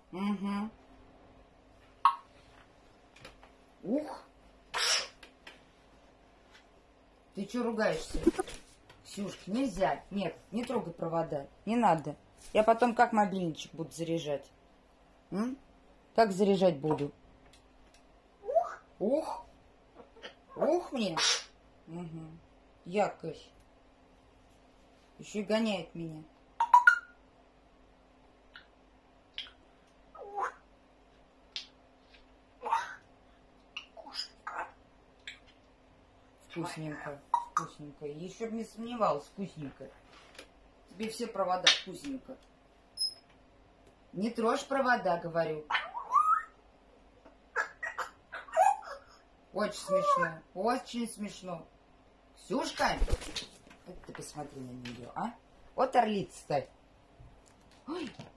Угу. Ух. Ты что ругаешься? Ксюшка, нельзя. Нет, не трогай провода. Не надо. Я потом как мобильничек буду заряжать? Как заряжать буду? Ух. Ух мне. Угу. Якось. Еще и гоняет меня. Вкусненько, вкусненько. Еще бы не сомневалась, вкусненько. Тебе все провода вкусненько. Не трожь провода, говорю. Очень смешно, очень смешно. Ксюшка, вот ты посмотри на нее, а? Вот орлица-то. Ой.